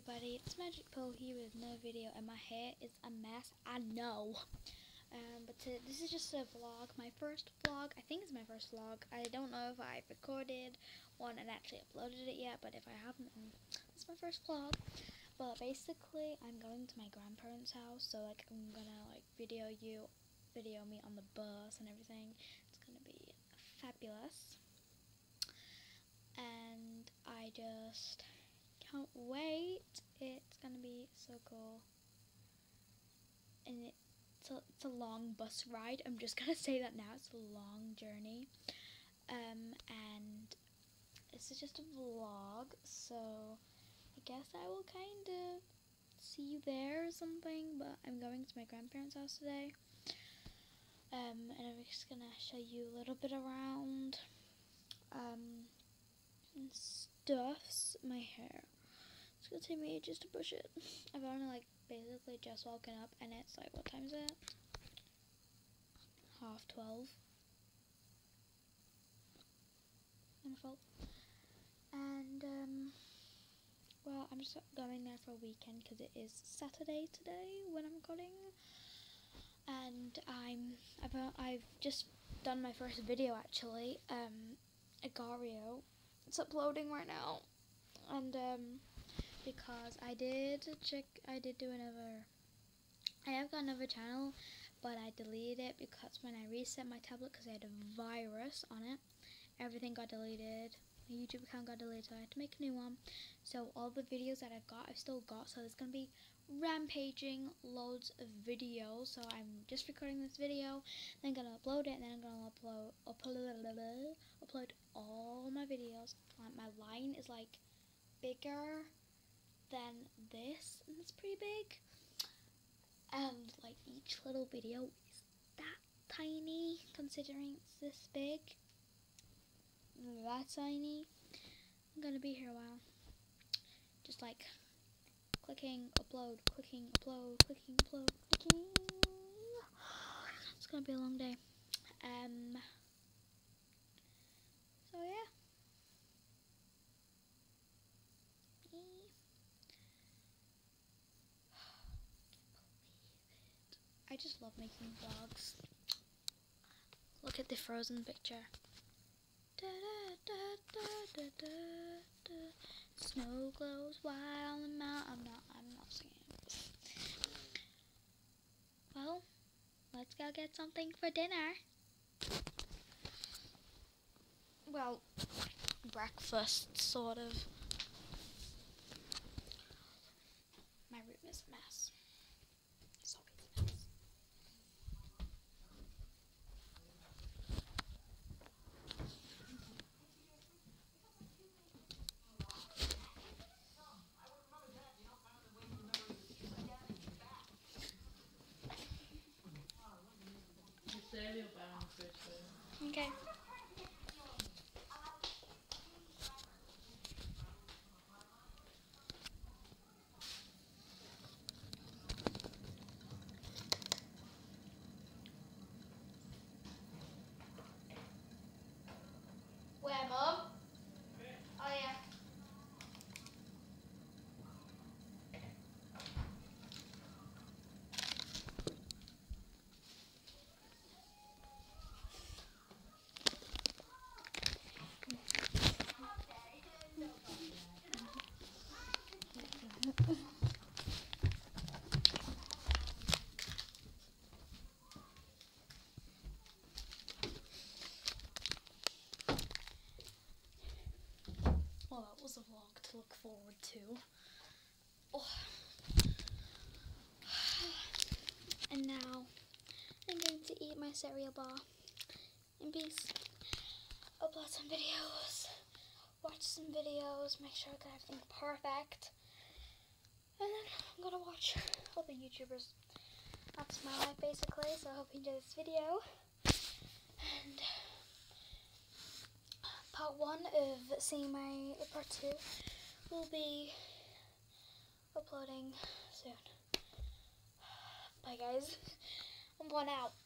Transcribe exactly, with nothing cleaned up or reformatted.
everybody, it's Magic Pill here with no video, and my hair is a mess, I know. Um, but to, this is just a vlog, my first vlog. I think it's my first vlog. I don't know if I've recorded one and actually uploaded it yet, but if I haven't, then it's my first vlog. But basically, I'm going to my grandparents' house, so like I'm gonna like video you, video me on the bus and everything. It's gonna be fabulous, and I just can't wait. It's gonna be so cool, and it's a, it's a long bus ride. I'm just gonna say that now. It's a long journey, um, and this is just a vlog, so I guess I will kind of see you there or something. But I'm going to my grandparents' house today, um, and I'm just gonna show you a little bit around, um, and stuffs my hair. It's gonna take me ages to brush it. I've only like basically just woken up, and it's like, what time is it? Half twelve. My fault. And um, well, I'm just going there for a weekend because it is Saturday today when I'm recording. And I'm I've uh, I've just done my first video actually. Um, Agario. It's uploading right now, and um. because I did check, I did do another, I have got another channel, but I deleted it because when I reset my tablet, because I had a virus on it, everything got deleted. My YouTube account got deleted, so I had to make a new one. So all the videos that I've got, I've still got, so there's going to be rampaging loads of videos. So I'm just recording this video, then going to upload it, and then I'm going to upload, upload, upload all my videos. Like, my line is like bigger than this, and it's pretty big, and like each little video is that tiny considering it's this big, that tiny. I'm gonna be here a while, just like clicking upload, clicking upload, clicking upload, clicking. It's gonna be a long day. Um so yeah. I just love making vlogs. Look at the Frozen picture. Da, da, da, da, da, da, da. Snow glows white on the mountain. I'm not. I'm not singing. Well, let's go get something for dinner. Well, breakfast sort of. My room is a mess. It's always a mess. Okay. Where, Mum? Oh yeah. Well, that was a vlog to look forward to. Oh. And now I'm going to eat my cereal bar in peace. Upload some videos, watch some videos, make sure I got everything perfect, and then I'm gonna watch all the YouTubers. That's my life basically, so I hope you enjoy this video. And part one of seeing my part two will be uploading soon. Bye guys, I'm going out.